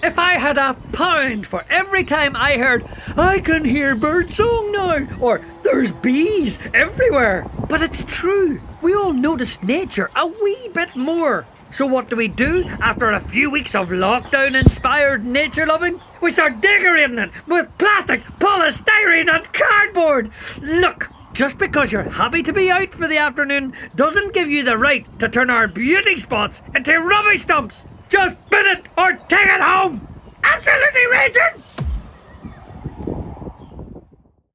If I had £1 for every time I heard, I can hear bird song now, or there's bees everywhere. But it's true, we all notice nature a wee bit more. So what do after a few weeks of lockdown-inspired nature loving? We start decorating it with plastic, polystyrene and cardboard. Look, just because you're happy to be out for the afternoon doesn't give you the right to turn our beauty spots into rubbish dumps. Just bin it or take it home. Absolutely raging!